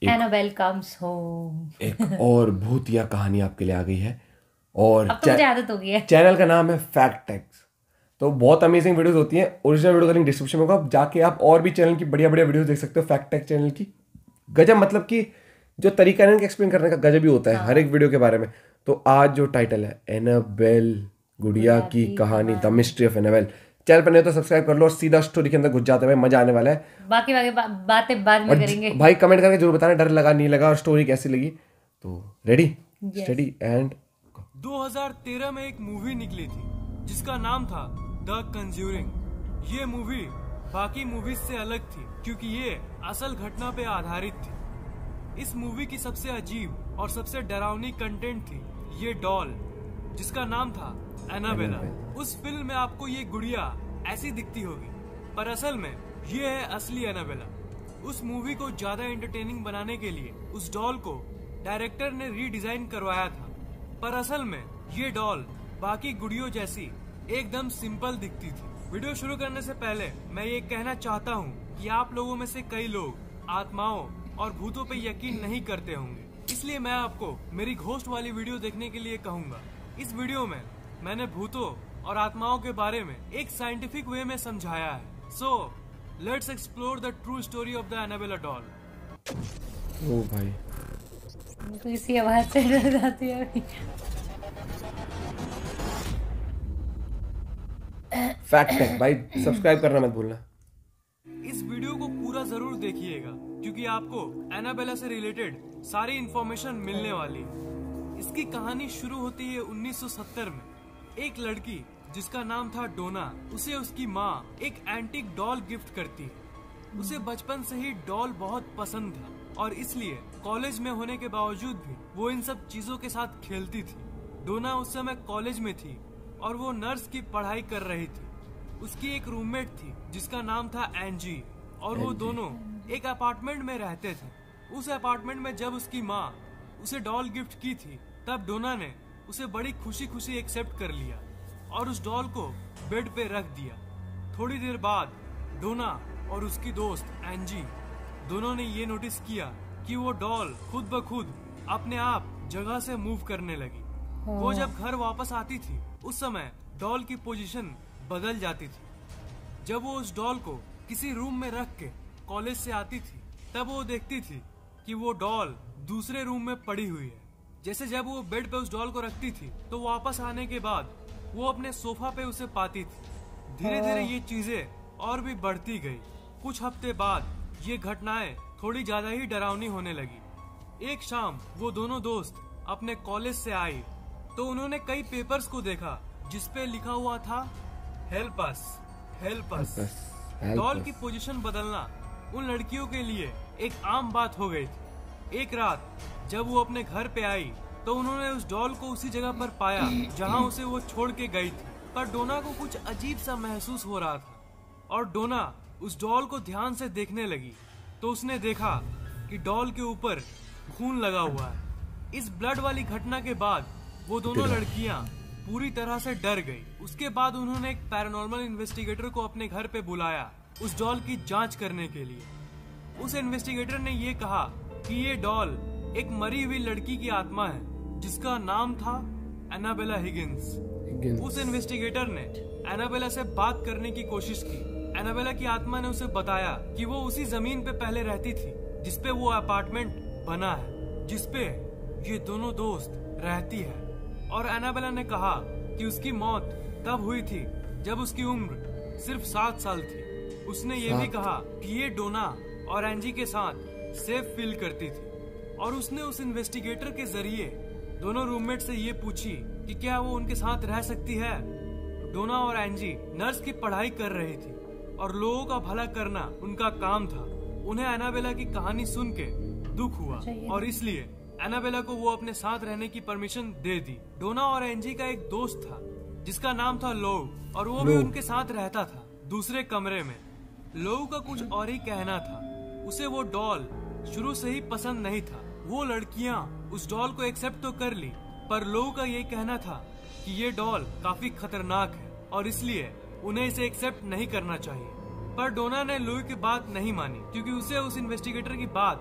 Annabelle comes home. एक और भूतिया कहानी आपके लिए आ गई है और अब तो मुझे आदत हो गई है। चैनल का नाम है फैक्ट टैक्स। तो बहुत अमेजिंग वीडियोस होती हैं। ओरिजिनल वीडियो का लिंक डिस्क्रिप्शन में होगा, आप जाके आप और भी चैनल की बढ़िया बढ़िया वीडियोस देख सकते हो। फैक्ट टैक्स चैनल की गजब, मतलब कि जो तरीका है इनका एक्सप्लेन करने का गजब ही होता है हर एक वीडियो के बारे में। तो आज जो टाइटल है एनाबेल गुड़िया की कहानी, the mystery of Annabelle. Channel पर नहीं तो सब्सक्राइब कर लो और सीधा स्टोरी के अंदर घुस जाते हैं, मजा आने वाला है। बाकी बातें बाद में करेंगे। भाई कमेंट करके जरूर बताना डर लगा नहीं लगा और स्टोरी कैसी लगी। तो रेडी स्टडी एंड 2013 में एक मूवी निकली थी जिसका नाम था द कंज्यूरिंग। ये मूवी बाकी मूवीज से अलग थी क्योंकि ये असल घटना पे आधारित थी। इस मूवी की सबसे अजीब और सबसे डरावनी कंटेंट थी ये डॉल जिसका नाम था एनाबेला। उस फिल्म में आपको ये गुड़िया ऐसी दिखती होगी पर असल में ये है असली एनाबेला। उस मूवी को ज्यादा एंटरटेनिंग बनाने के लिए उस डॉल को डायरेक्टर ने रीडिजाइन करवाया था, पर असल में ये डॉल बाकी गुड़ियों जैसी एकदम सिंपल दिखती थी। वीडियो शुरू करने से पहले मैं ये कहना चाहता हूँ कि आप लोगों में से कई लोग आत्माओं और भूतों पे यकीन नहीं करते होंगे, इसलिए मैं आपको मेरी घोस्ट वाली वीडियो देखने के लिए कहूँगा। इस वीडियो में मैंने भूतों और आत्माओं के बारे में एक साइंटिफिक वे में समझाया है। So let's explore the true story of the Annabella doll. ओ भाई तो इसी आवाज से डर जाती है। फैक्ट टैक भाई सब्सक्राइब करना मत भूलना। इस वीडियो को पूरा जरूर देखिएगा क्योंकि आपको एनाबेला से रिलेटेड सारी इंफॉर्मेशन मिलने वाली है। इसकी कहानी शुरू होती है 1970 में। एक लड़की जिसका नाम था डोना, उसे उसकी माँ एक एंटीक डॉल गिफ्ट करती है। उसे बचपन से ही डॉल बहुत पसंद था और इसलिए कॉलेज में होने के बावजूद भी वो इन सब चीजों के साथ खेलती थी। डोना उस समय कॉलेज में थी और वो नर्स की पढ़ाई कर रही थी। उसकी एक रूममेट थी जिसका नाम था एंजी और वो दोनों एक अपार्टमेंट में रहते थे। उस अपार्टमेंट में जब उसकी माँ उसे डॉल गिफ्ट की थी तब डोना ने उसे बड़ी खुशी खुशी एक्सेप्ट कर लिया और उस डॉल को बेड पे रख दिया। थोड़ी देर बाद डोना और उसकी दोस्त एंजी दोनों ने ये नोटिस किया कि वो डॉल खुद ब खुद अपने आप जगह से मूव करने लगी। वो जब घर वापस आती थी उस समय डॉल की पोजीशन बदल जाती थी। जब वो उस डॉल को किसी रूम में रख के कॉलेज से आती थी तब वो देखती थी कि वो डॉल दूसरे रूम में पड़ी हुई है। जैसे जब वो बेड पे उस डॉल को रखती थी तो वापस आने के बाद वो अपने सोफा पे उसे पाती थी। धीरे धीरे ये चीजें और भी बढ़ती गई। कुछ हफ्ते बाद ये घटनाएं थोड़ी ज्यादा ही डरावनी होने लगी। एक शाम वो दोनों दोस्त अपने कॉलेज से आई तो उन्होंने कई पेपर्स को देखा जिसपे लिखा हुआ था help us, help us. Doll की पोजीशन बदलना उन लड़कियों के लिए एक आम बात हो गई थी। एक रात जब वो अपने घर पे आई तो उन्होंने उस डॉल को उसी जगह पर पाया जहां उसे वो छोड़ के गई थी। पर डोना को कुछ अजीब सा महसूस हो रहा था और डोना उस डॉल को ध्यान से देखने लगी तो उसने देखा कि डॉल के ऊपर खून लगा हुआ है। इस ब्लड वाली घटना के बाद वो दोनों लड़कियां पूरी तरह से डर गई। उसके बाद उन्होंने एक पैरानॉर्मल इन्वेस्टिगेटर को अपने घर पे बुलाया उस डॉल की जांच करने के लिए। उस इन्वेस्टिगेटर ने ये कहा कि ये डॉल एक मरी हुई लड़की की आत्मा है जिसका नाम था एनाबेला हिगिंस। उस इन्वेस्टिगेटर ने एनाबेला से बात करने की कोशिश की। एनाबेला की आत्मा ने उसे बताया कि वो उसी जमीन पे पहले रहती थी जिसपे वो अपार्टमेंट बना है, जिसपे ये दोनों दोस्त रहती है। और एनाबेला ने कहा कि उसकी मौत तब हुई थी जब उसकी उम्र सिर्फ 7 साल थी। उसने ये भी कहा कि ये डोना और एंजी के साथ सेफ फील करती थी और उसने उस इन्वेस्टिगेटर के जरिए दोनों रूममेट से ये पूछी कि क्या वो उनके साथ रह सकती है। डोना और एंजी नर्स की पढ़ाई कर रही थी और लोगों का भला करना उनका काम था। उन्हें एनाबेला की कहानी सुन के दुख हुआ और इसलिए एनाबेला को वो अपने साथ रहने की परमिशन दे दी। डोना और एंजी का एक दोस्त था जिसका नाम था लोव और वो भी उनके साथ रहता था दूसरे कमरे में। लोव का कुछ और ही कहना था। उसे वो डॉल शुरू से ही पसंद नहीं था। वो लड़कियां उस डॉल को एक्सेप्ट तो कर ली पर लोव का ये कहना था कि ये डॉल काफी खतरनाक है और इसलिए उन्हें इसे एक्सेप्ट नहीं करना चाहिए। पर डोना ने लोव की बात नहीं मानी क्योंकि उसे उस इन्वेस्टिगेटर की बात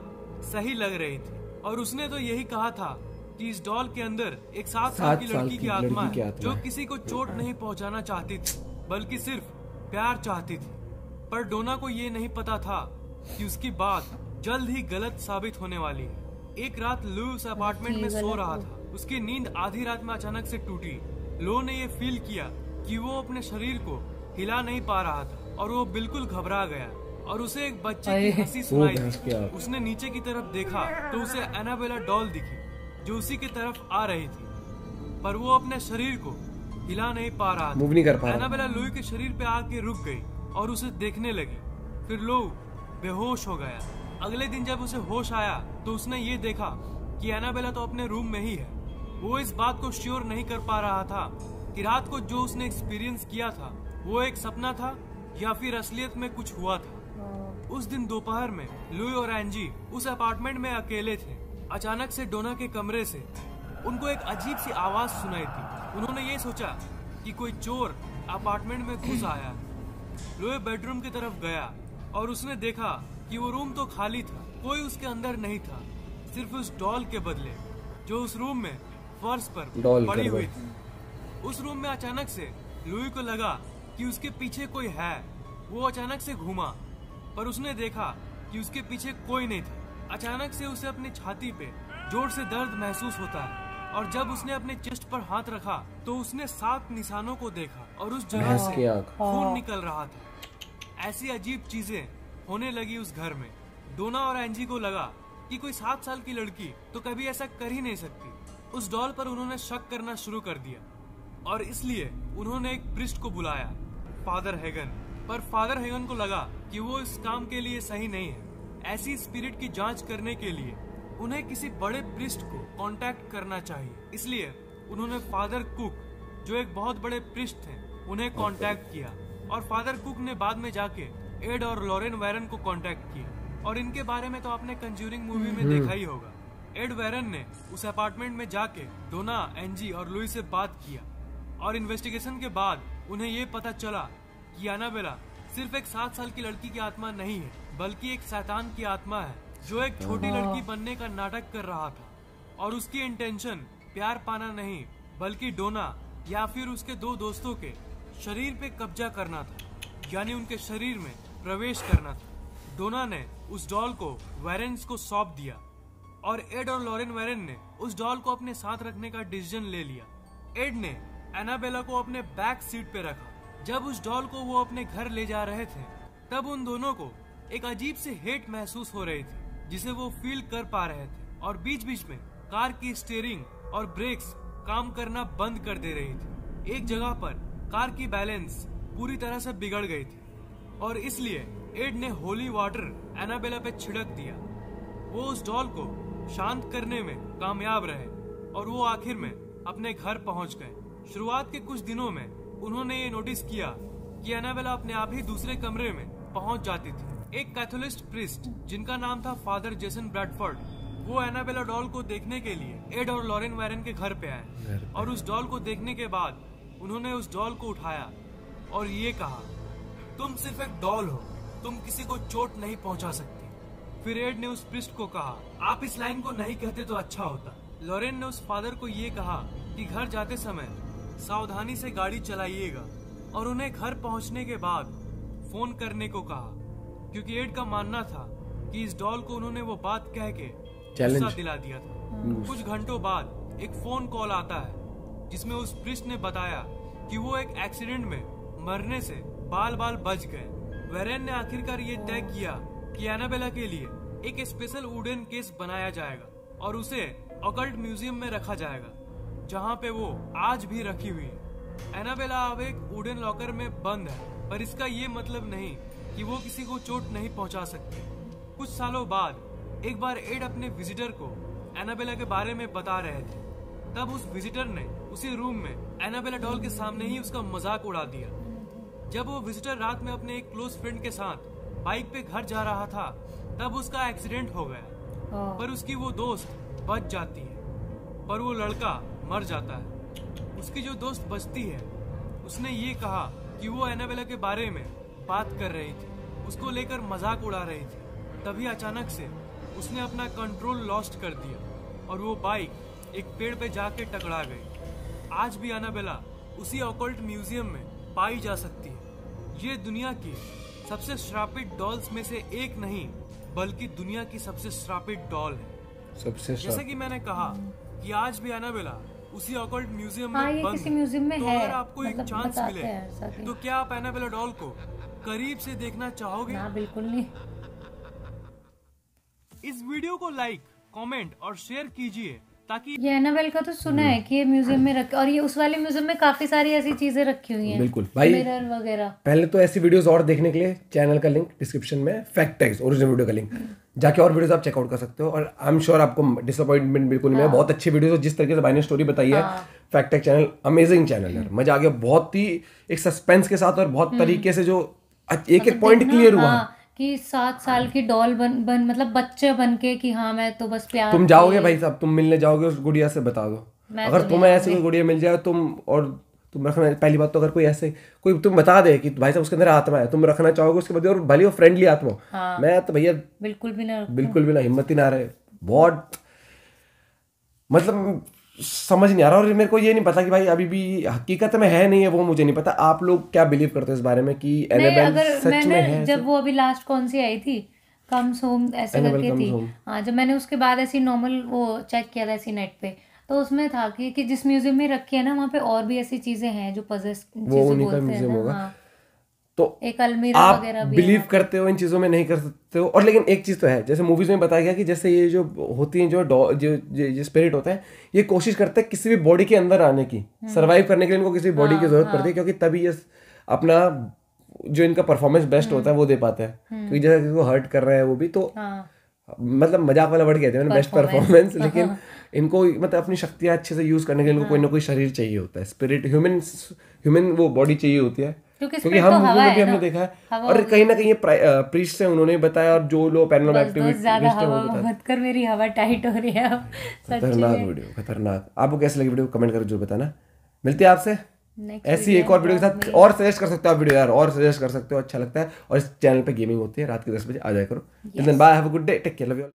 सही लग रही थी। और उसने तो यही कहा था कि इस डॉल के अंदर एक 7 साल 7 की साल लड़की की की आत्मा लड़की की है, आत्मा जो है। किसी को चोट नहीं पहुंचाना चाहती थी, बल्कि सिर्फ प्यार चाहती थी। पर डोना को ये नहीं पता था कि उसकी बात जल्द ही गलत साबित होने वाली है। एक रात लू उस अपार्टमेंट में सो रहा था। उसकी नींद आधी रात में अचानक से टूटी। लो ने ये फील किया कि वो अपने शरीर को हिला नहीं पा रहा था और वो बिल्कुल घबरा गया और उसे एक बच्चे की हंसी सुनाई दी। उसने नीचे की तरफ देखा तो उसे एनाबेला डॉल दिखी जो उसी की तरफ आ रही थी, पर वो अपने शरीर को हिला नहीं पा रहा था। मूव नहीं कर पा रहा। एनाबेला लुई के शरीर पे आके रुक गई और उसे देखने लगी। फिर लो बेहोश हो गया। अगले दिन जब उसे होश आया तो उसने ये देखा कि एनाबेला तो अपने रूम में ही है। वो इस बात को श्योर नहीं कर पा रहा था कि रात को जो उसने एक्सपीरियंस किया था वो एक सपना था या फिर असलियत में कुछ हुआ था। उस दिन दोपहर में लुई और एंजी उस अपार्टमेंट में अकेले थे। अचानक से डोना के कमरे से उनको एक अजीब सी आवाज सुनाई थी। उन्होंने ये सोचा कि कोई चोर अपार्टमेंट में घुस आया है। लुई बेडरूम की तरफ गया और उसने देखा कि वो रूम तो खाली था, कोई उसके अंदर नहीं था, सिर्फ उस डॉल के बदले जो उस रूम में फर्श पर पड़ी हुई थी। उस रूम में अचानक से लुई को लगा कि उसके पीछे कोई है। वो अचानक से घूमा पर उसने देखा कि उसके पीछे कोई नहीं था। अचानक से उसे अपनी छाती पे जोर से दर्द महसूस होता है और जब उसने अपने चेस्ट पर हाथ रखा तो उसने 7 निशानों को देखा और उस जगह से खून निकल रहा था। ऐसी अजीब चीजें होने लगी उस घर में। डोना और एंजी को लगा कि कोई 7 साल की लड़की तो कभी ऐसा कर ही नहीं सकती। उस डॉल पर उन्होंने शक करना शुरू कर दिया और इसलिए उन्होंने एक प्रिस्ट को बुलाया, फादर हेगन। पर फादर हेगन को लगा कि वो इस काम के लिए सही नहीं है। ऐसी स्पिरिट की जांच करने के लिए उन्हें किसी बड़े प्रिस्ट को कांटेक्ट करना चाहिए। इसलिए उन्होंने फादर कुक, जो एक बहुत बड़े प्रिस्ट थे, उन्हें कांटेक्ट किया। और फादर कुक ने बाद में जाके एड और लॉरेन वैरन को कांटेक्ट किया। और इनके बारे में तो आपने कंज्यूरिंग मूवी में देखा ही होगा। एड वैरन ने उस अपार्टमेंट में जाके डोना, एंजी और लुई से बात किया और इन्वेस्टिगेशन के बाद उन्हें ये पता चला कि एनाबेला सिर्फ एक 7 साल की लड़की की आत्मा नहीं है, बल्कि एक शैतान की आत्मा है जो एक छोटी लड़की बनने का नाटक कर रहा था। और उसकी इंटेंशन प्यार पाना नहीं, बल्कि डोना या फिर उसके 2 दोस्तों के शरीर पे कब्जा करना था, यानी उनके शरीर में प्रवेश करना था। डोना ने उस डॉल को वैरेंस को सौंप दिया और एड और लॉरेन वैरन ने उस डॉल को अपने साथ रखने का डिसीजन ले लिया। एड ने एनाबेला को अपने बैक सीट पे रखा। जब उस डॉल को वो अपने घर ले जा रहे थे तब उन दोनों को एक अजीब से हेट महसूस हो रही थी जिसे वो फील कर पा रहे थे। और बीच बीच में कार की स्टीयरिंग और ब्रेक्स काम करना बंद कर दे रही थी। एक जगह पर कार की बैलेंस पूरी तरह से बिगड़ गई थी और इसलिए एड ने होली वाटर एनाबेला पे छिड़क दिया। वो उस डॉल को शांत करने में कामयाब रहे और वो आखिर में अपने घर पहुंच गए। शुरुआत के कुछ दिनों में उन्होंने ये नोटिस किया कि एनाबेला अपने आप ही दूसरे कमरे में पहुंच जाती थी। एक कैथोलिस्ट प्रिस्ट जिनका नाम था फादर जेसन ब्रैडफोर्ड, वो एनाबेला डॉल को देखने के लिए एड और लॉरेन वैरन के घर पे आए और उस डॉल को देखने के बाद उन्होंने उस डॉल को उठाया और ये कहा, तुम सिर्फ एक डॉल हो, तुम किसी को चोट नहीं पहुंचा सकती। फिर एड ने उस प्रिस्ट को कहा, आप इस लाइन को नहीं कहते तो अच्छा होता। लॉरेन ने उस फादर को ये कहा कि घर जाते समय सावधानी से गाड़ी चलाइएगा और उन्हें घर पहुंचने के बाद फोन करने को कहा, क्योंकि एड का मानना था कि इस डॉल को उन्होंने वो बात कह के गुस्सा दिला दिया था। कुछ घंटों बाद एक फोन कॉल आता है जिसमें उस प्रिस्ट ने बताया कि वो एक एक्सीडेंट में मरने से बाल बाल बच गए। वैरन ने आखिरकार ये तय किया कि एनाबेला के लिए एक स्पेशल वुडन केस बनाया जाएगा और उसे ऑकल्ट म्यूजियम में रखा जाएगा, जहाँ पे वो आज भी रखी हुई है। एनाबेला अब एक वुडन लॉकर में बंद है, पर इसका ये मतलब नहीं कि वो किसी को चोट नहीं पहुंचा सकती। कुछ सालों बाद एक बार एड अपने विजिटर को एनाबेला के बारे में बता रहे थे, तब उस विजिटर ने उसी रूम में एनाबेला डॉल के सामने ही उसका मजाक उड़ा दिया। जब वो विजिटर रात में अपने एक क्लोज फ्रेंड के साथ बाइक पे घर जा रहा था तब उसका एक्सीडेंट हो गया, पर उसकी वो दोस्त बच जाती है, पर वो लड़का मर जाता है। उसकी जो दोस्त बचती है उसने ये कहा कि वो एनाबेला के बारे में बात कर रही थी, उसको लेकर मजाक उड़ा रही थी। तभी अचानक से उसने अपना कंट्रोल लॉस्ट कर दिया और वो बाइक एक पेड़ पे जाके टकरा गई। आज भी एनाबेला उसी ऑकल्ट म्यूजियम में पाई जा सकती है। ये दुनिया की सबसे श्रापित डॉल्स में से एक नहीं, बल्कि दुनिया की सबसे श्रापित डॉल है। सबसे जैसे कि मैंने कहा कि आज भी एनाबेला उसी ऑकल्ट म्यूजियम हाँ, में ये बंद किसी है। म्यूजियम में तो है, अगर आपको एक मतलब चांस बताते मिले हैं ऐसा कि- तो क्या आप एनाबेला डॉल को करीब से देखना चाहोगे? ना, बिल्कुल नहीं। इस वीडियो को लाइक, कमेंट और शेयर कीजिए ताकि ये एनाबेल का तो सुना है कि ये म्यूजियम में रख, और ये उस वाले म्यूजियम में काफी सारी ऐसी चीजें रखी हुई हैं, बिल्कुल भाई। मिरर वगैरह। पहले तो ऐसी वीडियोस और देखने के लिए चैनल का लिंक डिस्क्रिप्शन में, फैक्ट टैग्स ओरिजिनल वीडियो का लिंक, जाके और वीडियोस आप चेकआउट कर सकते हो। और आई एम श्योर आपको डिसअपॉइंटमेंट बिल्कुल नहीं है। बहुत अच्छी वीडियोस, जिस तरीके से भाई ने स्टोरी बताई है, fact tag channel amazing channel है, मजा आ गया। बहुत ही एक सस्पेंस के साथ और बहुत तरीके से जो एक एक पॉइंट क्लियर हुआ। कि 7 साल की डॉल बन मतलब बच्चे बन के कि हाँ मैं तो बस प्यार तुम जाओगे भाई साहब, तुम मिलने जाओगे उस गुड़िया से, बता दो अगर तुम्हें ऐसे कोई गुड़िया मिल जाए तुम रखना। पहली बात तो अगर कोई ऐसे कोई तुम बता दे कि भाई साहब उसके अंदर आत्मा है, तुम रखना चाहोगे उसके बाद, और भले वो फ्रेंडली आत्मा हो, मैं तो भैया बिल्कुल भी ना हिम्मत ही ना रहे। बहुत मतलब समझ नहीं आ रहा। और मेरे को ये नहीं पता कि भाई अभी भी हकीकत में है नहीं है, वो मुझे नहीं पता। आप लोग क्या बिलीव करते हो इस बारे में कि एनाबेल सच में है? जब वो अभी लास्ट कौन सी आई थी, कम्स होम ऐसे करके थी, हाँ, जब मैंने उसके बाद ऐसी नॉर्मल वो चेक किया था ऐसी नेट पे, तो उसमें था कि जिस म्यूजियम में रखी है ना, वहाँ पे और भी ऐसी चीजें हैं जो पजेस वो उन्हीं का म्यूजियम होगा। हाँ, तो एक अलमीरा आप वगैरह भी बिलीव करते हो इन चीज़ों में, नहीं कर सकते हो। और लेकिन एक चीज़ तो है, जैसे मूवीज में बताया गया कि जैसे ये जो होती हैं जो स्पिरिट होता है, ये कोशिश करते हैं किसी भी बॉडी के अंदर आने की, सर्वाइव करने के लिए इनको किसी बॉडी की जरूरत पड़ती है, क्योंकि तभी ये अपना जो इनका परफॉर्मेंस बेस्ट होता है वो दे पाते हैं। क्योंकि जैसे किसी को हर्ट कर रहे हैं वो भी, तो मतलब मजाक वाला वर्ड कहते हैं बेस्ट परफॉर्मेंस, लेकिन इनको मतलब अपनी शक्तियाँ अच्छे से यूज करने के लिए इनको कोई ना कोई शरीर चाहिए होता है, स्पिरिट ह्यूमन वो बॉडी चाहिए होती है। क्योंकि हम मूवी में भी हमने देखा है, और कहीं ना कहीं ये प्रीस्ट है, उन्होंने बताया, और जो लोग पैरानॉर्मल एक्टिविस्ट है वो बताया। मत कर, मेरी हवा टाइट हो रही है अब, खतरनाक वीडियो, खतरनाक। आपको कैसे लगी वीडियो कमेंट करके जरूर बताना। मिलते हैं आपसे ऐसी एक और वीडियो के साथ। और सजेस्ट कर सकते हो आप वीडियो यार, और सजेस्ट कर सकते हो, अच्छा लगता है। और इस चैनल पे गेमिंग होती है रात के 10 बजे, आ जाया करो। Till then bye, have a good day, take care, love you.